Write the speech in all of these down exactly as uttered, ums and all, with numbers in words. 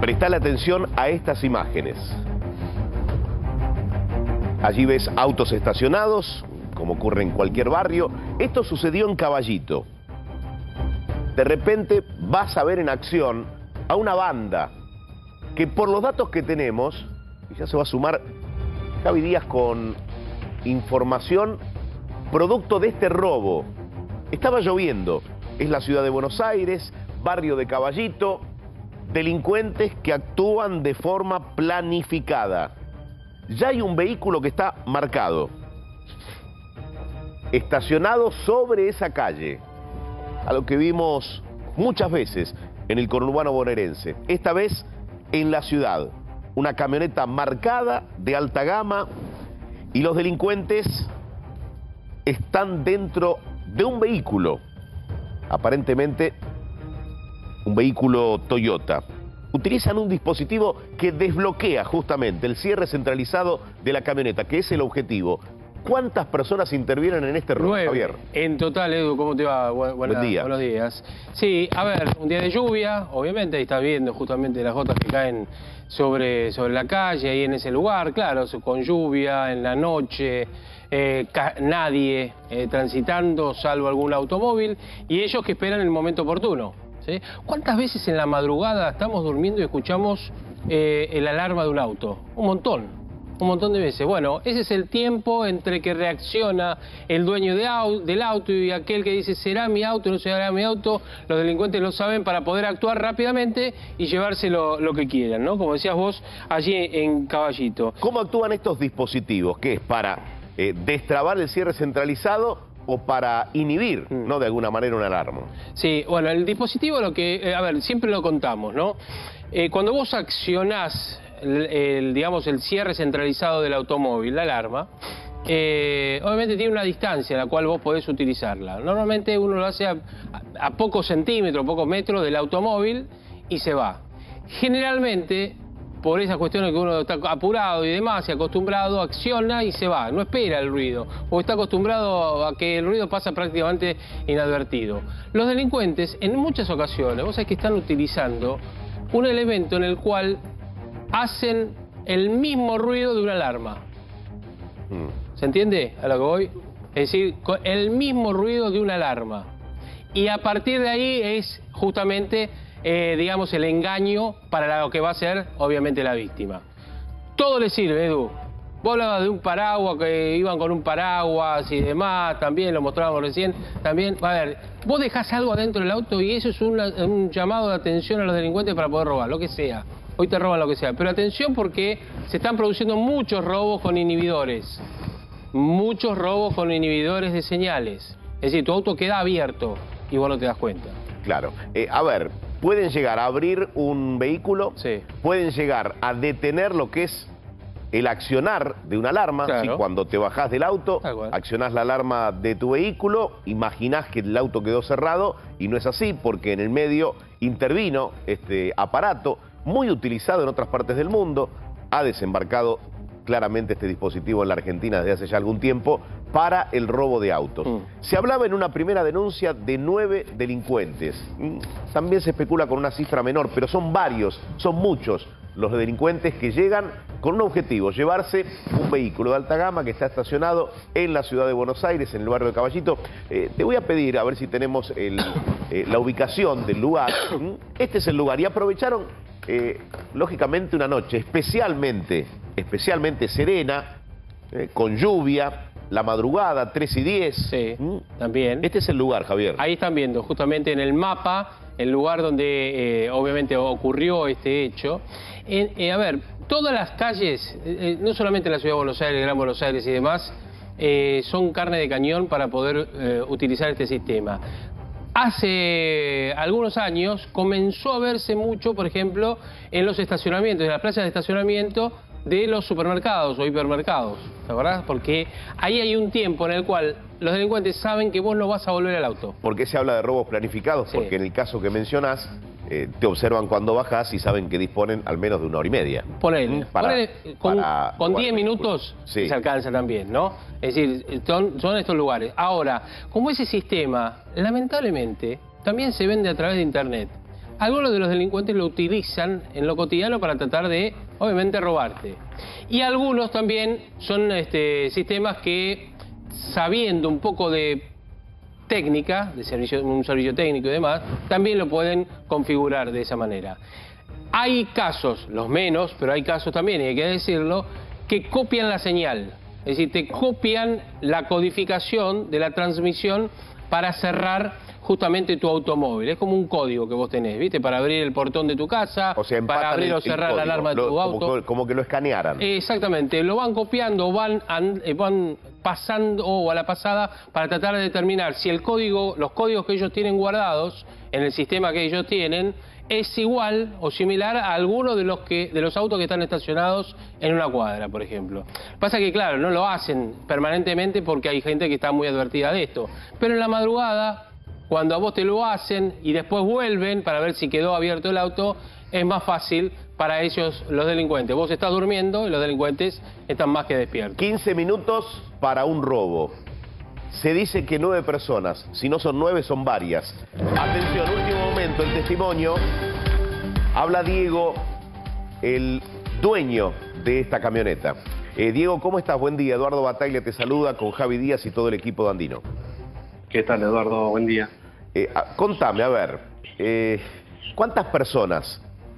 Prestale atención a estas imágenes. Allí ves autos estacionados, como ocurre en cualquier barrio. Esto sucedió en Caballito. De repente vas a ver en acción a una banda que, por los datos que tenemos, y ya se va a sumar Javi Díaz con información producto de este robo. Estaba lloviendo, es la ciudad de Buenos Aires, barrio de Caballito, delincuentes que actúan de forma planificada. Ya hay un vehículo que está marcado, estacionado sobre esa calle, a lo que vimos muchas veces en el conurbano bonaerense. Esta vez en la ciudad, una camioneta marcada de alta gama y los delincuentes están dentro de un vehículo, aparentemente un vehículo Toyota. Utilizan un dispositivo que desbloquea justamente el cierre centralizado de la camioneta, que es el objetivo. ¿Cuántas personas intervienen en este robo, Nueve. Javier? En total, Edu, ¿cómo te va? Buena, Buen día. Buenos días. Sí, a ver, un día de lluvia, obviamente, ahí estás viendo justamente las gotas que caen sobre, sobre la calle, ahí en ese lugar, claro, con lluvia, en la noche, eh, nadie eh, transitando, salvo algún automóvil, y ellos que esperan el momento oportuno. ¿Sí? ¿Cuántas veces en la madrugada estamos durmiendo y escuchamos eh, el alarma de un auto? Un montón, un montón de veces. Bueno, ese es el tiempo entre que reacciona el dueño de au del auto y aquel que dice, ¿será mi auto, no será mi auto? Los delincuentes lo saben para poder actuar rápidamente y llevarse lo, lo que quieran, ¿no? Como decías vos, allí en Caballito. ¿Cómo actúan estos dispositivos? ¿Qué es? ¿Para eh, destrabar el cierre centralizado o para inhibir, mm. ¿no?, de alguna manera una alarma? Sí, bueno, el dispositivo, lo que, eh, a ver, siempre lo contamos, ¿no? Eh, cuando vos accionás, el, el, digamos, el cierre centralizado del automóvil, la alarma, eh, obviamente tiene una distancia en la cual vos podés utilizarla. Normalmente uno lo hace a, a pocos centímetros, pocos metros del automóvil y se va. Generalmente, por esas cuestiones que uno está apurado y demás, y acostumbrado, acciona y se va, no espera el ruido, o está acostumbrado a que el ruido pasa prácticamente inadvertido. Los delincuentes, en muchas ocasiones, vos sabés que están utilizando un elemento en el cual hacen el mismo ruido de una alarma. ¿Se entiende a lo que voy? Es decir, el mismo ruido de una alarma. Y a partir de ahí es justamente... Eh, digamos, el engaño para lo que va a ser, obviamente, la víctima. Todo le sirve, Edu. Vos hablabas de un paraguas, que iban con un paraguas y demás, también lo mostrábamos recién. También, a ver, vos dejás algo adentro del auto y eso es una, un llamado de atención a los delincuentes para poder robar, lo que sea. Hoy te roban lo que sea. Pero atención porque se están produciendo muchos robos con inhibidores. Muchos robos con inhibidores de señales. Es decir, tu auto queda abierto y vos no te das cuenta. Claro. Eh, a ver... Pueden llegar a abrir un vehículo, sí. Pueden llegar a detener lo que es el accionar de una alarma. Claro. ¿Sí? Cuando te bajás del auto, accionás la alarma de tu vehículo, imaginás que el auto quedó cerrado y no es así porque en el medio intervino este aparato muy utilizado en otras partes del mundo, ha desembarcado claramente este dispositivo en la Argentina desde hace ya algún tiempo para el robo de autos. Mm. Se hablaba en una primera denuncia de nueve delincuentes. También se especula con una cifra menor, pero son varios, son muchos los delincuentes que llegan con un objetivo, llevarse un vehículo de alta gama que está estacionado en la ciudad de Buenos Aires, en el barrio de Caballito. Eh, te voy a pedir, a ver si tenemos el, eh, la ubicación del lugar. Este es el lugar y aprovecharon, eh, lógicamente, una noche especialmente, especialmente serena, eh, con lluvia, la madrugada, tres y diez. Sí, ¿Mm? También. Este es el lugar, Javier. Ahí están viendo, justamente en el mapa, el lugar donde eh, obviamente ocurrió este hecho. En, eh, a ver, todas las calles, eh, no solamente la ciudad de Buenos Aires, Gran Buenos Aires y demás, eh, son carne de cañón para poder eh, utilizar este sistema. Hace algunos años comenzó a verse mucho, por ejemplo, en los estacionamientos, en las plazas de estacionamiento de los supermercados o hipermercados, ¿te acordás? Porque ahí hay un tiempo en el cual los delincuentes saben que vos no vas a volver al auto. ¿Por qué se habla de robos planificados? Sí. Porque en el caso que mencionás, eh, te observan cuando bajás y saben que disponen al menos de una hora y media. Ponele, para, ponele con, para con diez minutos sí. se alcanza también, ¿no? Es decir, son, son estos lugares. Ahora, como ese sistema, lamentablemente, también se vende a través de internet. algunos de los delincuentes lo utilizan en lo cotidiano para tratar de, obviamente, robarte. Y algunos también son este, sistemas que, sabiendo un poco de técnica, de servicio, un servicio técnico y demás, también lo pueden configurar de esa manera. Hay casos, los menos, pero hay casos también, y hay que decirlo, que copian la señal. Es decir, te copian la codificación de la transmisión para cerrar justamente tu automóvil. Es como un código que vos tenés, ¿viste? Para abrir el portón de tu casa, o sea, para abrir o cerrar la alarma de tu lo, auto. Como, como que lo escanearan. Exactamente, lo van copiando, van, van pasando o a la pasada para tratar de determinar si el código, los códigos que ellos tienen guardados en el sistema que ellos tienen, es igual o similar a alguno de los que de los autos que están estacionados en una cuadra, por ejemplo. Pasa que, claro, no lo hacen permanentemente porque hay gente que está muy advertida de esto. Pero en la madrugada, cuando a vos te lo hacen y después vuelven para ver si quedó abierto el auto, es más fácil para ellos, los delincuentes. Vos estás durmiendo y los delincuentes están más que despiertos. quince minutos para un robo. Se dice que nueve personas, si no son nueve, son varias. Atención, último momento, el testimonio. Habla Diego, el dueño de esta camioneta. Eh, Diego, ¿cómo estás? Buen día. Eduardo Bataglia te saluda con Javi Díaz y todo el equipo de Andino. ¿Qué tal, Eduardo? Buen día. Eh, a, contame, a ver, eh, ¿cuántas personas?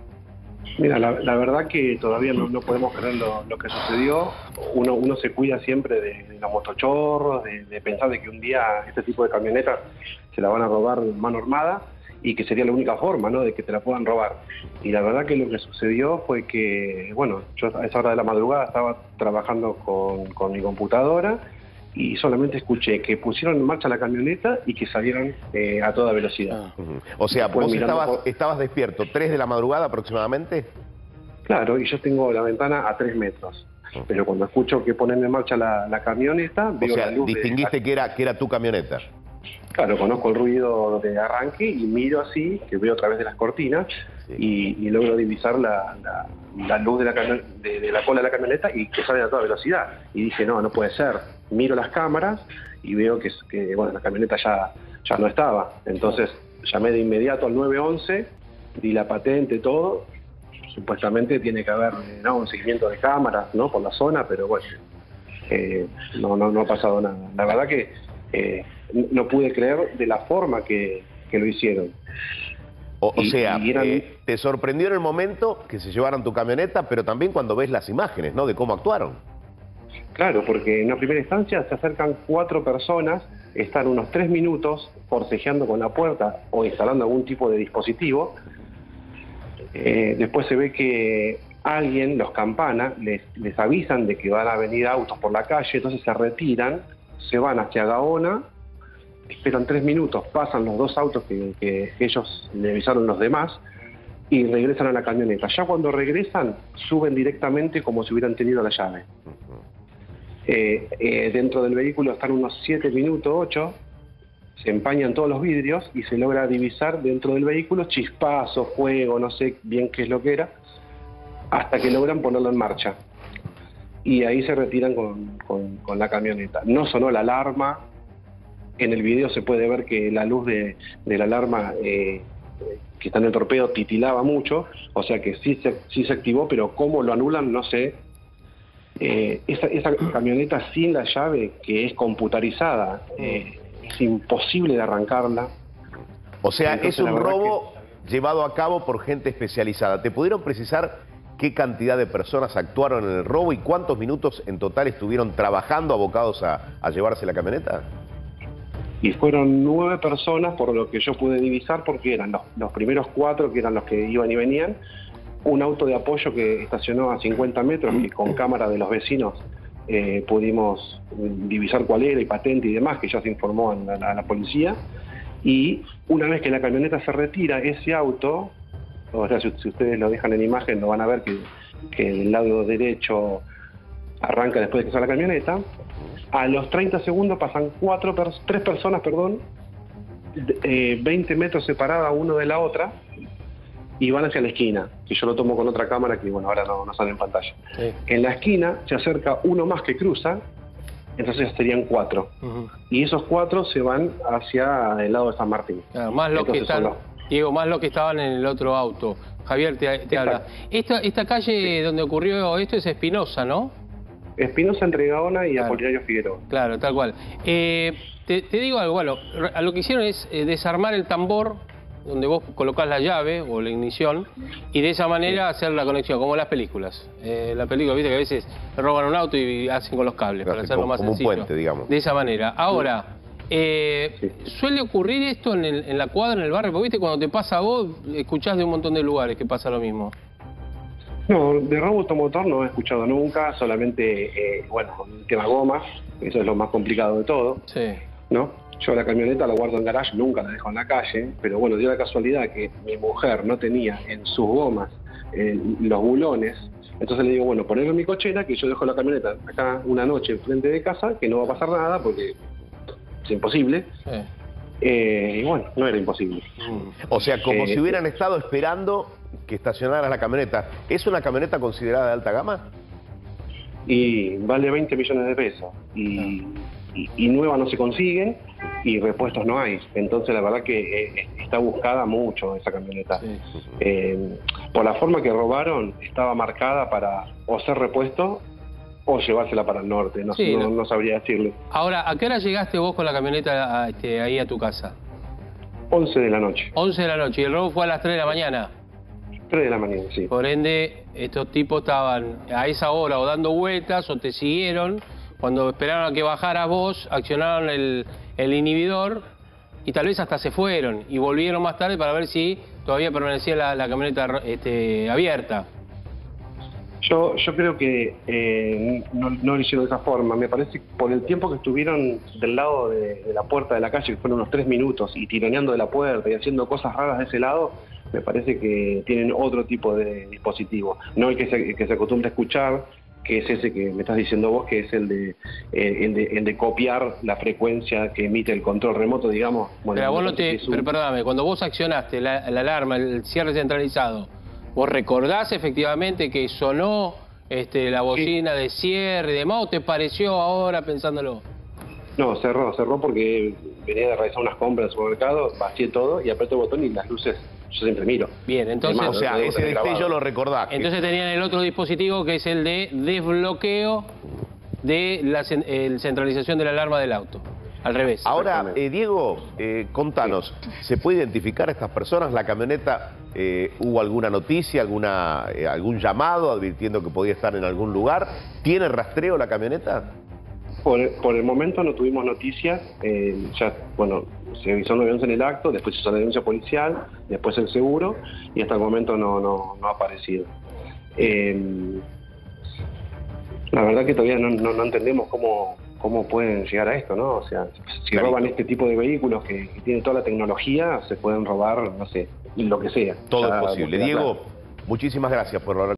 Mira, la, la verdad que todavía no, no podemos creer lo, lo que sucedió. Uno, uno se cuida siempre de, de los motochorros, de, de pensar de que un día este tipo de camionetas se la van a robar mano armada y que sería la única forma, ¿no?, de que te la puedan robar. Y la verdad que lo que sucedió fue que, bueno, yo a esa hora de la madrugada estaba trabajando con, con mi computadora y solamente escuché que pusieron en marcha la camioneta y que salieron eh, a toda velocidad. Uh-huh. O sea, Después, vos estabas, por... estabas despierto, ¿tres de la madrugada aproximadamente? Claro, y yo tengo la ventana a tres metros. Uh-huh. Pero cuando escucho que ponen en marcha la, la camioneta, veo o sea, la luz. distinguiste de... que era, que era tu camioneta. Claro, conozco el ruido de arranque y miro así, que veo a través de las cortinas, sí. y, y logro divisar la, la, la luz de la, de, de la cola de la camioneta y que sale a toda velocidad. Y dije, no, no puede ser. Miro las cámaras y veo que, que bueno, la camioneta ya, ya no estaba. Entonces llamé de inmediato al nueve once, di la patente, todo. Supuestamente tiene que haber, ¿no?, un seguimiento de cámaras, ¿no?, por la zona, pero bueno, eh, no, no, no ha pasado nada. La verdad que eh, no pude creer de la forma que, que lo hicieron. O, o y, sea, y eran... eh, te sorprendió en el momento que se llevaran tu camioneta, pero también cuando ves las imágenes, ¿no?, de cómo actuaron. Claro, porque en una primera instancia se acercan cuatro personas, están unos tres minutos forcejeando con la puerta o instalando algún tipo de dispositivo. Eh, después se ve que alguien los campana, les, les avisan de que van a venir autos por la calle, entonces se retiran, se van hacia Gaona, esperan tres minutos, pasan los dos autos que, que, que ellos le avisaron los demás y regresan a la camioneta. Ya cuando regresan, suben directamente como si hubieran tenido la llave. Eh, eh, dentro del vehículo están unos siete minutos, ocho, se empañan todos los vidrios y se logra divisar dentro del vehículo chispazos, fuego, no sé bien qué es lo que era, hasta que logran ponerlo en marcha. Y ahí se retiran con, con, con la camioneta. No sonó la alarma. En el video se puede ver que la luz de, de la alarma eh, que está en el torpedo titilaba mucho, o sea que sí se, sí se activó, pero cómo lo anulan no sé. Eh, esa, esa camioneta sin la llave, que es computarizada, eh, es imposible de arrancarla. O sea, Entonces, es un robo que... llevado a cabo por gente especializada. ¿Te pudieron precisar qué cantidad de personas actuaron en el robo y cuántos minutos en total estuvieron trabajando abocados a, a llevarse la camioneta? Y fueron nueve personas, por lo que yo pude divisar, porque eran los, los primeros cuatro que eran los que iban y venían, un auto de apoyo que estacionó a cincuenta metros, que con cámara de los vecinos eh, pudimos divisar cuál era y patente y demás, que ya se informó a la, a la policía. Y una vez que la camioneta se retira, ese auto, o sea, si, si ustedes lo dejan en imagen, lo van a ver que, que el lado derecho arranca después de que sale la camioneta. A los treinta segundos pasan cuatro, tres personas, perdón, eh, veinte metros separadas uno de la otra, y van hacia la esquina, que yo lo tomo con otra cámara que, bueno, ahora no, no sale en pantalla. Sí. En la esquina se acerca uno más que cruza, entonces serían cuatro. Uh-huh. Y esos cuatro se van hacia el lado de San Martín. Claro, más los que están, los... Diego, más los que estaban en el otro auto. Javier te, te habla. Esta, esta calle sí. donde ocurrió esto es Espinosa, ¿no? Espinosa, entre Gaona y claro. Apolinario Figueroa. Claro, tal cual. Eh, te, te digo algo, bueno, a lo que hicieron es eh, desarmar el tambor donde vos colocás la llave o la ignición y de esa manera sí. hacer la conexión, como las películas. Eh, la película, viste que a veces roban un auto y hacen con los cables, para hacerlo más como sencillo. Un puente, digamos. De esa manera. Ahora, eh, sí. ¿suele ocurrir esto en, el, en la cuadra, en el barrio? Porque viste, cuando te pasa a vos, escuchás de un montón de lugares que pasa lo mismo. No, de robo automotor no he escuchado nunca, solamente, eh, bueno, el tema gomas, eso es lo más complicado de todo, sí. ¿no? Yo la camioneta la guardo en garage, nunca la dejo en la calle, pero bueno, dio la casualidad que mi mujer no tenía en sus gomas eh, los bulones, entonces le digo, bueno, ponelo en mi cochera, que yo dejo la camioneta acá una noche enfrente de casa, que no va a pasar nada porque es imposible. Sí. Eh, y bueno, no era imposible. O sea, como eh, si hubieran estado esperando que estacionara la camioneta. ¿Es una camioneta considerada de alta gama? Y vale veinte millones de pesos. Y, y, y nueva no se consigue y repuestos no hay. Entonces la verdad que eh, está buscada mucho esa camioneta. Sí. Eh, por la forma que robaron, estaba marcada para o ser repuesto o llevársela para el norte, no, sí, no, no sabría decirle. Ahora, ¿a qué hora llegaste vos con la camioneta a, este, ahí a tu casa? once de la noche. once de la noche, y el robo fue a las tres de la mañana. tres de la mañana, sí. Por ende, estos tipos estaban a esa hora o dando vueltas o te siguieron. Cuando esperaron a que bajaras vos, accionaron el, el inhibidor y tal vez hasta se fueron. Y volvieron más tarde para ver si todavía permanecía la, la camioneta este, abierta. Yo, yo creo que eh, no, no lo hicieron de esa forma. Me parece que por el tiempo que estuvieron del lado de, de la puerta de la calle, que fueron unos tres minutos, y tironeando de la puerta y haciendo cosas raras de ese lado, me parece que tienen otro tipo de dispositivo. No el que se, el que se acostumbra a escuchar, que es ese que me estás diciendo vos, que es el de, eh, el de, el de copiar la frecuencia que emite el control remoto, digamos. Bueno, pero vos no te... Un... Pero perdóname, cuando vos accionaste la, la alarma, el cierre centralizado, ¿vos recordás efectivamente que sonó este, la bocina sí. de cierre y demás, o te pareció ahora pensándolo? No, cerró, cerró porque venía de realizar unas compras en el supermercado, vacié todo y apreté el botón y las luces yo siempre miro. Bien, entonces... Además, o sea, ese destello lo recordás. Entonces tenían el otro dispositivo que es el de desbloqueo de la el centralización de la alarma del auto. Al revés. Ahora, eh, Diego, eh, contanos, sí. ¿se puede identificar a estas personas? ¿La camioneta, eh, hubo alguna noticia, alguna eh, algún llamado advirtiendo que podía estar en algún lugar? ¿Tiene rastreo la camioneta? Por, por el momento no tuvimos noticias, eh, ya, bueno, se avisó nueve once en el acto, después se hizo la denuncia policial, después el seguro, y hasta el momento no, no, no ha aparecido. Eh, la verdad que todavía no, no, no entendemos cómo, cómo pueden llegar a esto, ¿no? O sea, si Clarito. roban este tipo de vehículos que, que tienen toda la tecnología, se pueden robar, no sé, lo que sea. Todo ya, es posible. Diego, muchísimas gracias por hablar.